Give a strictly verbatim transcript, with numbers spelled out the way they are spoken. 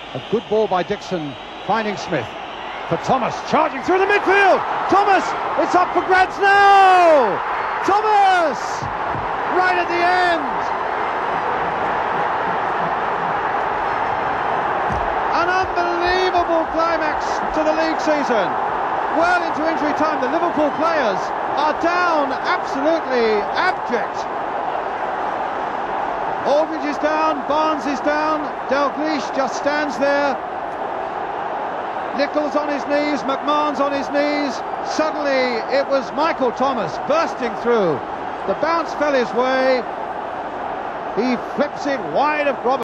A good ball by Dixon, finding Smith. For Thomas, charging through the midfield. Thomas, it's up for grabs now. Thomas, right at the end. An unbelievable climax to the league season. Well into injury time, the Liverpool players are down, absolutely abject. Aldridge is down, Barnes is down, Dalglish just stands there. Nichols on his knees, McMahon's on his knees. Suddenly it was Michael Thomas bursting through. The bounce fell his way. He flips it wide of Robert.